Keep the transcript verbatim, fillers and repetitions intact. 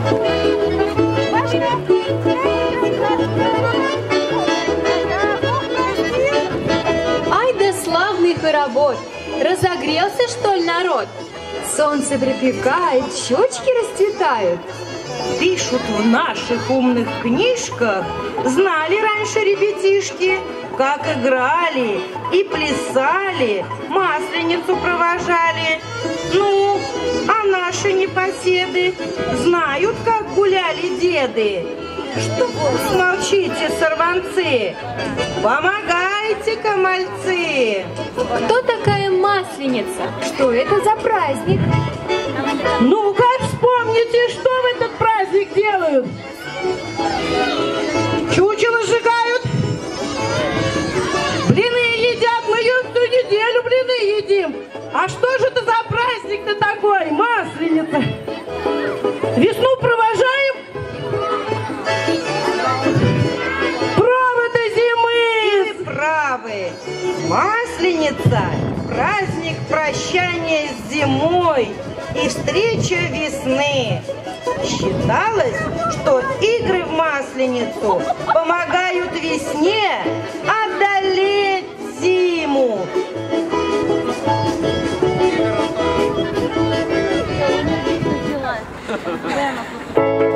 Ай да славный хоровод! Разогрелся, что ли, народ? Солнце припекает, щечки расцветают. Пишут в наших умных книжках, знали раньше ребятишки, как играли и плясали, Масленицу провожали. Ну, а наши непоседы знают, как гуляли деды. Что вы молчите, сорванцы? Помогайте-ка, мальцы! Кто такая Масленица? Что это за праздник? Ну-ка, вспомните, что в этот праздник делают? Чучело сжигают, блины едят, мы ее всю неделю блины едим. А что же это за праздник-то такой, Масленица? Весну провожаем? Правы до зимы! Вы правы! Масленица – праздник прощания с зимой и встреча весны. Считалось, что игры в Масленицу помогают весне одолеть зиму. Да.